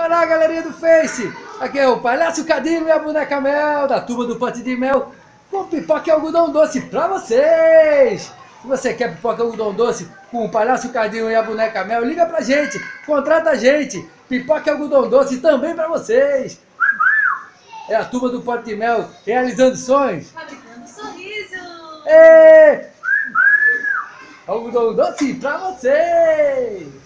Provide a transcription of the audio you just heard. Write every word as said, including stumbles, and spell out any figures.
Olá, galerinha do Face! Aqui é o Palhaço Cadinho e a Boneca Mel, da turma do Pote de Mel, com pipoca e algodão doce pra vocês! Se você quer pipoca e algodão doce com o Palhaço Cadinho e a Boneca Mel, liga pra gente, contrata a gente! Pipoca e algodão doce também pra vocês! É a turma do Pote de Mel realizando sonhos! Fabricando sorriso! Ê! Algodão doce pra vocês!